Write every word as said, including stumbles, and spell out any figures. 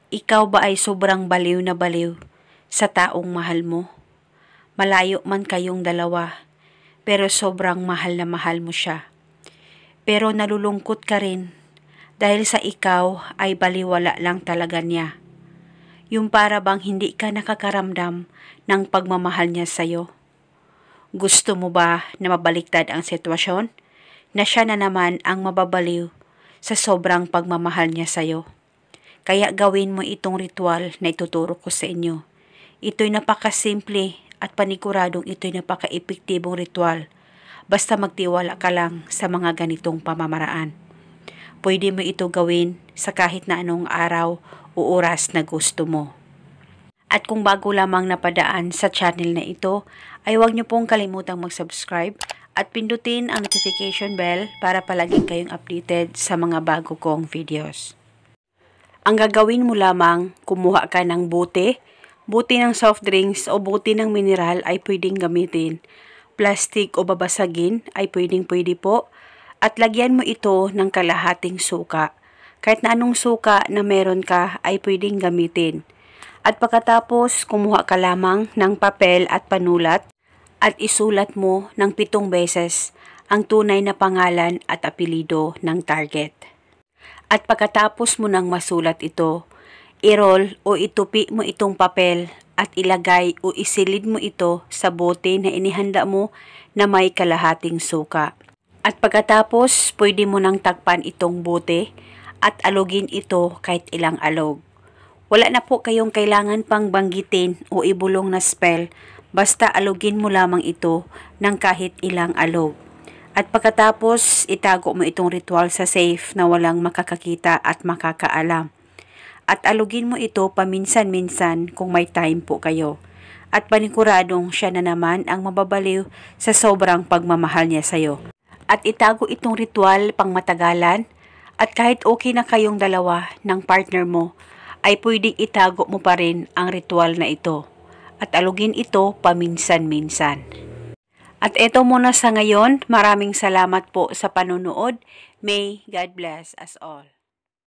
Ikaw ba ay sobrang baliw na baliw sa taong mahal mo? Malayo man kayong dalawa, pero sobrang mahal na mahal mo siya. Pero nalulungkot ka rin dahil sa ikaw ay baliwala lang talaga niya. Yung para bang hindi ka nakakaramdam ng pagmamahal niya sa'yo. Gusto mo ba na mabaliktad ang sitwasyon? Na siya na naman ang mababaliw sa sobrang pagmamahal niya sa'yo. Kaya gawin mo itong ritual na ituturo ko sa inyo. Ito'y napakasimple at paniguradong ito'y napaka-epektibong ritual. Basta magtiwala ka lang sa mga ganitong pamamaraan. Pwede mo ito gawin sa kahit na anong araw o oras na gusto mo. At kung bago lamang napadaan sa channel na ito, ay huwag niyo pong kalimutang mag-subscribe at pindutin ang notification bell para palaging kayong updated sa mga bago kong videos. Ang gagawin mo lamang, kumuha ka ng bote, bote ng soft drinks o bote ng mineral ay pwedeng gamitin. Plastic o babasagin ay pwedeng pwede po. At lagyan mo ito ng kalahating suka. Kahit na anong suka na meron ka ay pwedeng gamitin. At pagkatapos, kumuha ka lamang ng papel at panulat at isulat mo ng pitong beses ang tunay na pangalan at apelido ng target. At pagkatapos mo nang masulat ito, i-roll o itupi mo itong papel at ilagay o isilid mo ito sa bote na inihanda mo na may kalahating suka. At pagkatapos, pwede mo nang takpan itong bote at alugin ito kahit ilang alog. Wala na po kayong kailangan pang banggitin o ibulong na spell, basta alugin mo lamang ito ng kahit ilang alog. At pagkatapos, itago mo itong ritual sa safe na walang makakakita at makakaalam. At alugin mo ito paminsan-minsan kung may time po kayo. At paniguradong siya na naman ang mababaliw sa sobrang pagmamahal niya sa'yo. At itago itong ritual pang matagalan at kahit okay na kayong dalawa ng partner mo, ay pwedeng itago mo pa rin ang ritual na ito. At alugin ito paminsan-minsan. At ito muna sa ngayon, maraming salamat po sa panonood. May God bless us all.